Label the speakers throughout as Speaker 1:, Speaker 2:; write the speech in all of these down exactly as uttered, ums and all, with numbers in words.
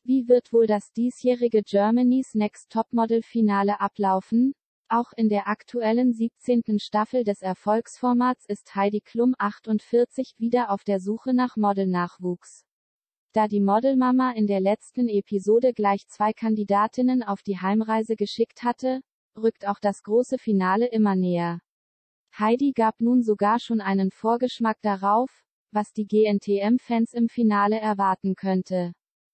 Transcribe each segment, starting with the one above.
Speaker 1: Wie wird wohl das diesjährige Germany's Next Topmodel-Finale ablaufen? Auch in der aktuellen siebzehnten Staffel des Erfolgsformats ist Heidi Klum achtundvierzig wieder auf der Suche nach Modelnachwuchs. Da die Modelmama in der letzten Episode gleich zwei Kandidatinnen auf die Heimreise geschickt hatte, rückt auch das große Finale immer näher. Heidi gab nun sogar schon einen Vorgeschmack darauf, was die G N T M-Fans im Finale erwarten könnte.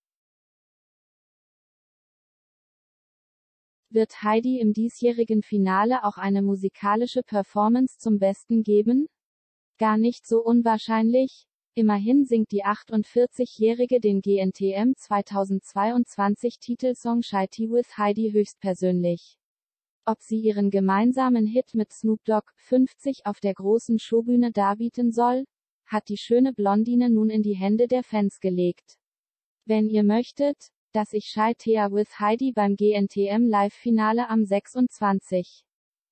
Speaker 1: Wird Heidi im diesjährigen Finale auch eine musikalische Performance zum Besten geben? Gar nicht so unwahrscheinlich. Immerhin singt die achtundvierzigjährige den G N T M zweitausendzweiundzwanzig Titelsong Shy T with Heidi höchstpersönlich. Ob sie ihren gemeinsamen Hit mit Snoop Dogg, fünfzig, auf der großen Showbühne darbieten soll, hat die schöne Blondine nun in die Hände der Fans gelegt. Wenn ihr möchtet, dass ich Shy T with Heidi beim G N T M Live-Finale am sechsundzwanzigsten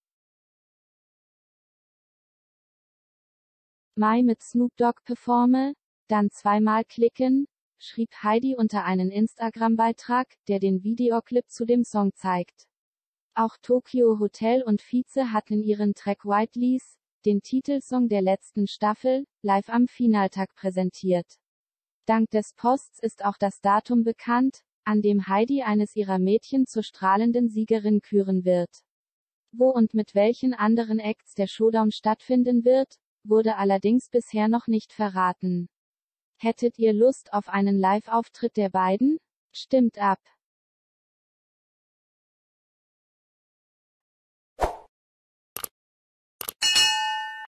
Speaker 1: Mai mit Snoop Dogg performe, dann zweimal klicken, schrieb Heidi unter einen Instagram-Beitrag, der den Videoclip zu dem Song zeigt. Auch Tokyo Hotel und Vize hatten ihren Track White Lies, den Titelsong der letzten Staffel, live am Finaltag präsentiert. Dank des Posts ist auch das Datum bekannt, an dem Heidi eines ihrer Mädchen zur strahlenden Siegerin küren wird. Wo und mit welchen anderen Acts der Showdown stattfinden wird, wurde allerdings bisher noch nicht verraten. Hättet ihr Lust auf einen Live-Auftritt der beiden? Stimmt ab!